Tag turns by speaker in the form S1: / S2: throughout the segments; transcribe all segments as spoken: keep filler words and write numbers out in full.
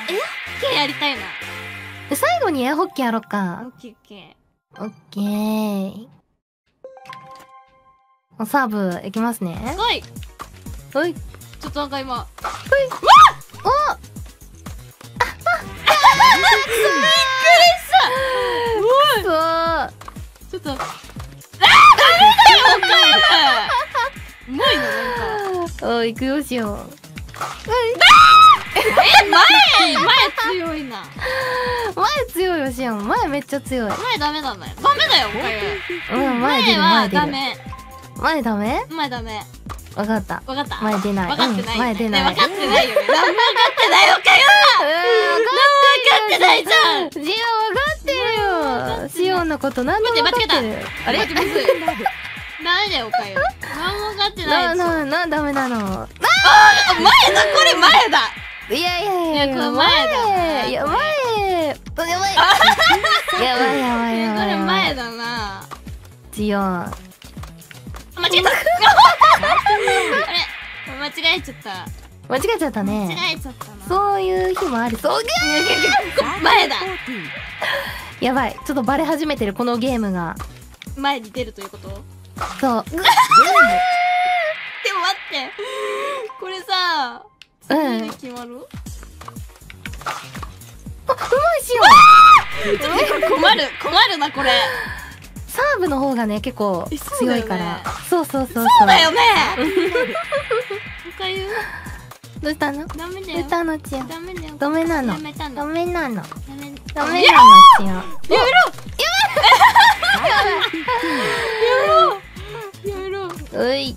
S1: ケーやりたいな。
S2: 最後にエアホッケーやろっ
S1: オ
S2: か。
S1: ッケーオッケ
S2: オッケー。おサーブいきますね。
S1: ー。はい。
S2: ほい。
S1: ちょっとなんか今。
S2: おくそー。
S1: ちょっと。あーダメだよ、おかゆ。うまいな、なんか。
S2: おい、行くよしよう。
S1: え、前前強いな。
S2: 前強いよしよん。前めっちゃ強い。
S1: 前ダメだね。ダメだよ、おかゆ。
S2: うん、前出る、
S1: 前は
S2: 前出る。
S1: ダメ。
S2: 前ダメ？
S1: 前ダメ。
S2: わかった。
S1: わかった。
S2: 前出ない。
S1: わかってない。
S2: うん、前出ない。
S1: わかってないよね。何もわかってない、おかゆ。
S2: うん、
S1: 何もわかってないじゃん。
S2: ジオ分かってるよ。シオンのこと何でも分かってる。あれ？
S1: 待ってむずい。ダメだよ、おかゆ。何もわかってない
S2: な、
S1: でしょ。
S2: な、な、ダメなの。
S1: あ、前だ、これ前だ。
S2: いやいやいや
S1: いやこれ前だな
S2: やばい。やばい。やばいやばいやばい。
S1: これ前だな。
S2: ジオン。
S1: 間違えた。あれ、間違えちゃった。
S2: 間違えちゃった
S1: 間
S2: ね。
S1: 違えちゃったな。
S2: そういう日もありそう。
S1: 前だ。
S2: やばい。ちょっとバレ始めてる、このゲームが。
S1: 前に出るということ？
S2: そう。
S1: でも待って。これさ、
S2: うん
S1: 次で決まる？
S2: あ、うまいしよう。
S1: 困る、困るな、これ。
S2: サーブの方がね、結構
S1: えそうだよね
S2: 強いから。そうそうそうそう。
S1: そうだよね。おかゆ、
S2: どうしたの？
S1: ダメだよ。
S2: どうしたのちよ。
S1: ダメだよ。
S2: ダメなの。
S1: やめたの。
S2: ダメなの。
S1: ダメ。
S2: ダメなのちよ。
S1: やめろ。やめろ。
S2: うい。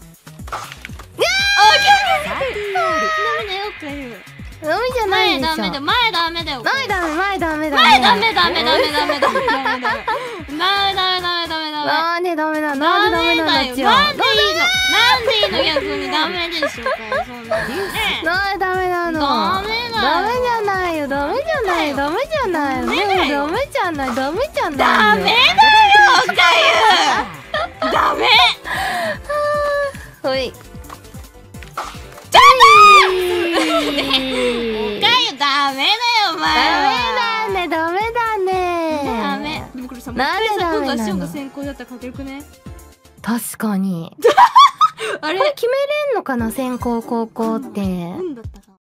S1: ダメだよ、おかゆ。
S2: ダメじゃないでしょ。
S1: 前ダメだよ。前ダメだよ。
S2: 前ダメ、前ダメだね。
S1: 前ダメダメダメダメダメダメダメダメダメダメダメダメ。
S2: なんでダメなの？なんでダメなのちよ。
S1: なんでいいの？なんでいいの？逆にダメでしょうか、そんなのね。
S2: なんでダメなの？
S1: ダメだよ。
S2: ダメじゃないよ。ダメじゃないよ。ダメじゃないよ。
S1: ダメだよ。
S2: ダメじゃない。ダメじゃないよ。
S1: ダメだよ、おかゆ。ダメ。
S2: ほい。
S1: ちょっ
S2: お
S1: と。おかゆダメだよ、お前は。
S2: ダメだね、ダメだね。
S1: ダメ。でもこれさ、
S2: なんでダメなの？
S1: 今度はシオンが先行だったら勝てるくね？
S2: 確かに。
S1: あれ
S2: これ決めれんのかな、先攻後攻って。
S1: 運だったか。